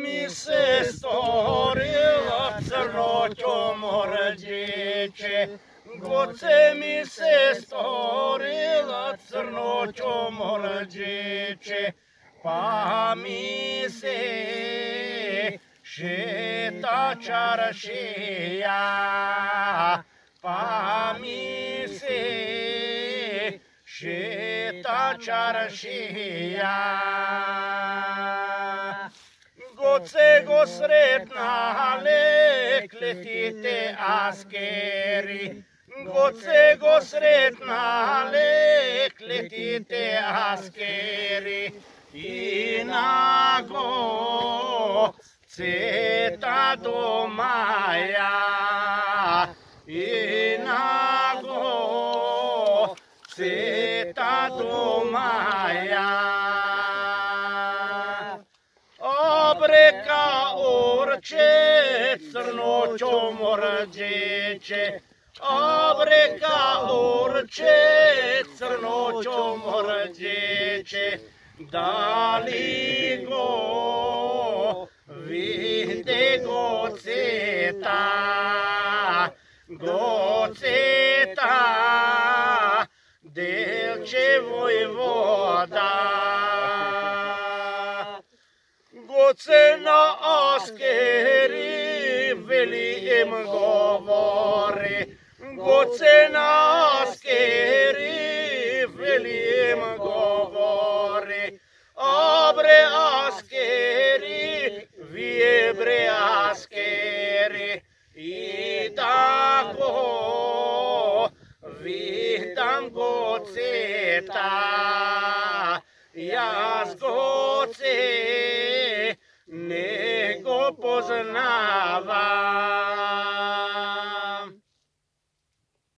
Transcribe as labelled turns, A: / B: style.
A: mi se storilo crnoćo morđeće, goce mi se storilo crnoćo morđeće, pa mi se šeta čaršija, pa mi se šeta čaršija. Goce go sretna lek letite askeri, goce go sretna lek letite askeri, i nago ceta do maja, i nago ceta do maja. Obreka orče crnoćo morđeće, obreka orče crnoćo morđeće, da li go vide go ceta, delče vojvoda. Goce na askeri veli im govori, goce na askeri veli im govori, abre askeri, vie bre askeri, i tako vidim goceta, jaz goce nego poznava.